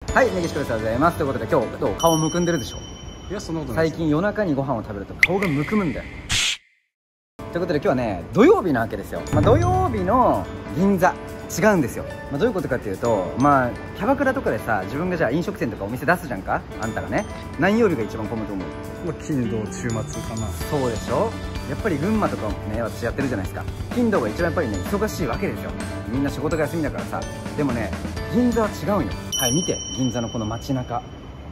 はい、メキシコでございます。ということで今日どう顔むくんでるでしょ。 いや、そんなことない。 最近夜中にご飯を食べると顔がむくむんだよ。ということで今日はね、土曜日なわけですよ。土曜日の銀座違うんですよ。どういうことかっていうと、キャバクラとかでさ、自分がじゃあ飲食店とかお店出すじゃんか、あんたがね。何曜日が一番混むと思う？ 金土週末かな。 そうでしょ。やっぱり群馬とかもね、私やってるじゃないですか。金土が一番やっぱりね、忙しいわけですよ。みんな仕事が休みだからさ。でもね、銀座は違うんよ。はい、見て、銀座のこの街中、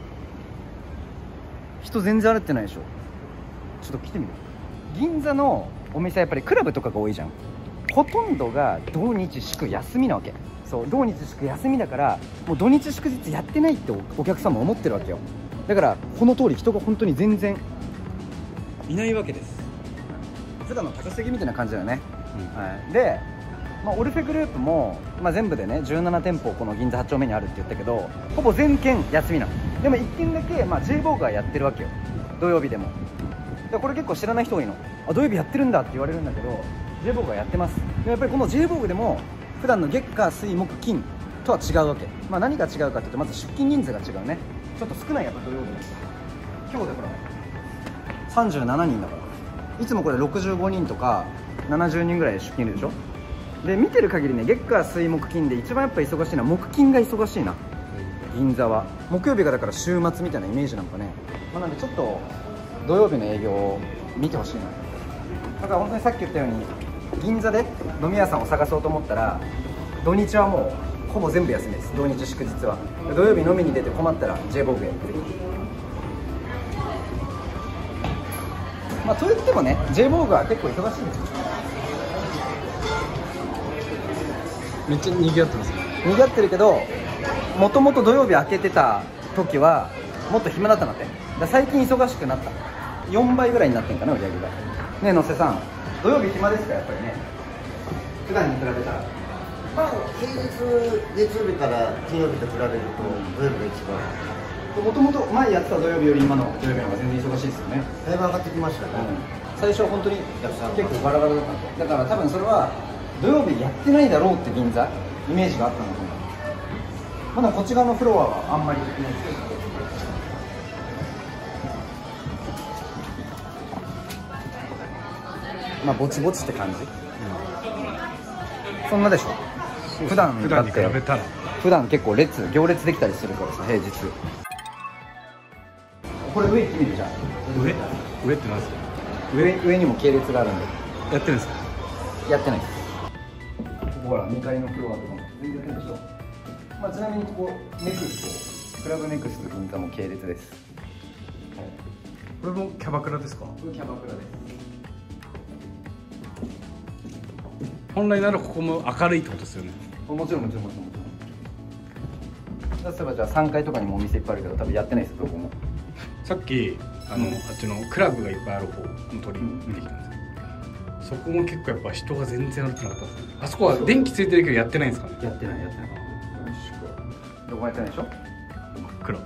人全然歩ってないでしょ。ちょっと来てみる。銀座のお店はやっぱりクラブとかが多いじゃん。ほとんどが土日祝休みなわけ。そう、土日祝休みだから、もう土日祝日やってないってお客さんも思ってるわけよ。だからこの通り人が本当に全然いないわけです。普段の高杉みたいな感じだよね、はい。で、オルフェグループも、全部でね17店舗この銀座8丁目にあるって言ったけど、ほぼ全軒休みなの。でも1軒だけ、J ボーガーやってるわけよ、土曜日でも。でこれ結構知らない人多いの。あ、土曜日やってるんだって言われるんだけど、 J ボーガーやってます。でやっぱりこの J ボーグでも普段の月火水木金とは違うわけ。何が違うかっていうと、まず出勤人数が違うね。ちょっと少ない、やっぱ土曜日です。今日でほら37人だから、いつもこれ65人とか70人ぐらい出勤いるでしょ。で見てる限りね、月火水木金で一番やっぱ忙しいのは木金が忙しいな、銀座は。木曜日がだから週末みたいなイメージなんかね。なんでちょっと土曜日の営業を見てほしいな。だから本当にさっき言ったように、銀座で飲み屋さんを探そうと思ったら、土日はもうほぼ全部休みです。土日祝日は。土曜日飲みに出て困ったら J ボーグやってる。といってもね、 J ボーグは結構忙しいんですよ。 めっちゃ賑わってますね。 賑わってるけど、もともと土曜日開けてた時はもっと暇だったんだって。だから最近忙しくなった。4倍ぐらいになってんかな、売り上げが。ねえ、野瀬さん、土曜日暇ですか？やっぱりね、普段に比べたら。 平日月曜日から金曜日と比べると土曜日が一番。 もともと前やってた土曜日より今の土曜日の方が全然忙しいですよね。 だいぶ上がってきましたね、 最初は本当に結構ガラガラだったんで、だから多分それは土曜日やってないだろうって銀座イメージがあったのと思う。まだこっち側のフロアはあんまりいないですけど、ぼちぼちって感じ、そんなでしょ。普段に比べたら、 普段結構行列できたりするからさ、平日。これ上行ってみるじゃん。 上ってなんですか？ 上にも系列があるんで。 やってるんですか？ やってないです。ここほら2階のフロアとかも全然やってるでしょ。ちなみにここネクスト、クラブネクスト銀座も系列です。 これもキャバクラですか？ これキャバクラです。 本来ならここも明るいってことですよね。 もちろん。例えばじゃあ3階とかにもお店いっぱいあるけど、多分やってないです、どこも。 さっきあっちのクラブがいっぱいある方の通り見てきたんですけど、そこも結構やっぱ人が全然歩いてなかったですね。あそこは電気ついてるけどやってないんですかね？ やってない。どこもやってないでしょ。 真っ暗。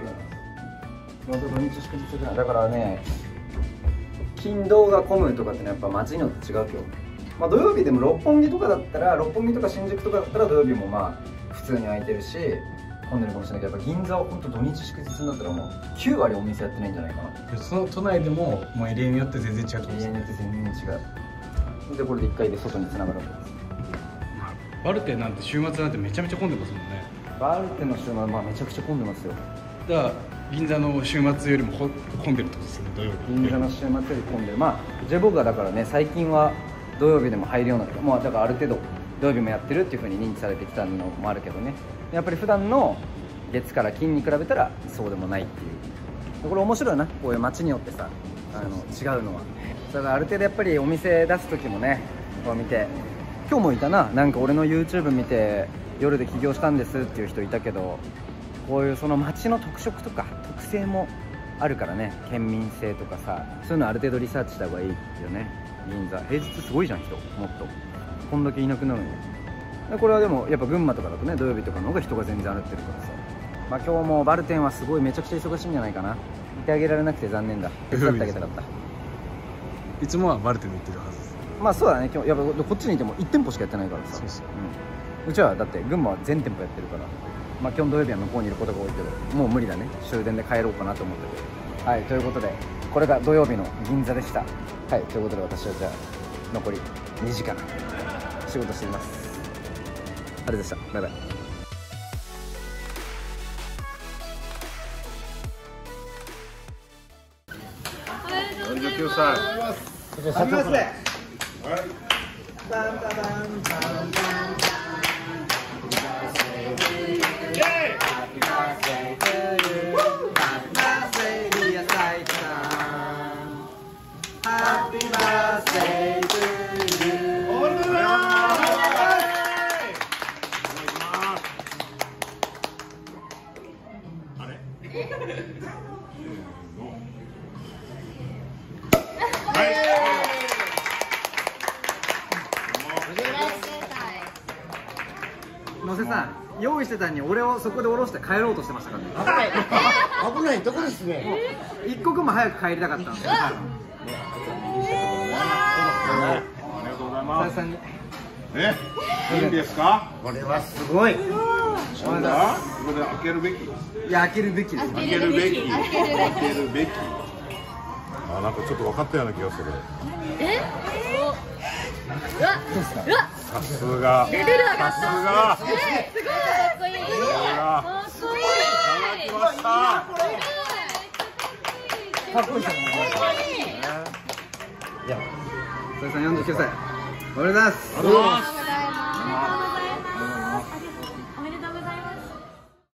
土日祝日ぐらいだからね、金土が混むとかってのはやっぱ街によって違うけど、土曜日でも六本木とかだったら、六本木とか新宿とかだったら土曜日も普通に空いてるし混んでるかもしれないけど、やっぱ銀座は本当土日祝日になったらもう9割お店やってないんじゃないかな。 その都内でもエリアによって全然違うと思うんです。 エリアによって全然違う。でこれで1階で外につながるわけです。 バルテなんて週末なんてめちゃめちゃ混んでますもんね。 バルテの週末はめちゃくちゃ混んでますよ。 だから銀座の週末よりも混んでるってことですよね、土曜日。 銀座の週末より混んでる。J ボーグはだからね、最近は土曜日でも入るようになって、だからある程度土曜日もやってるっていう風に認知されてきたのもあるけどね。やっぱり普段の月から金に比べたらそうでもないっていう。これ面白いな、こういう街によってさ、違うのは。だからある程度やっぱりお店出す時もね、こう見て、今日もいたな、なんか俺の YouTube 見て夜で起業したんですっていう人いたけど、こういうその街の特色とか特性もあるからね、県民性とかさ、そういうのある程度リサーチした方がいいよね。銀座平日すごいじゃん、人もっとこんだけいなくなるのに。これはでもやっぱ群馬とかだとね、土曜日とかの方が人が全然歩ってるからさ。今日もバルテンはすごいめちゃくちゃ忙しいんじゃないかな。いてあげられなくて残念だ。手伝ってあげたかった。 いつもはバルテンで行ってるはずです。 そうだね、今日やっぱこっちにいても1店舗しかやってないからさ。うちはだって群馬は全店舗やってるから。 まあ今日土曜日は向こうにいることが多いけど、もう無理だね、終電で帰ろうかなと思ってて。はい、ということでこれが土曜日の銀座でした。はい、ということで私はじゃあ残り2時間仕事しています。あれでした。バイバイ。 49歳。 ありますね。野瀬さん、用意してたのに俺をそこで降ろして帰ろうとしてましたからね。 危ないとこですね。 一刻も早く帰りたかったんですよ。 ありがとうございます。 さんにいいんですか？ これはすごい。 これで開けるべき。 いや、開けるべきです。 開けるべき。開けるべき。あ、なんかちょっと分かったような気がする。 うわ、 さすが。 レベル上がった。 さすが。 すごいかっこいい。かっこいい。 いただきました。 かっこいいですね。いや、野瀬さん49歳。おめでとうございます。 ありがとうございます。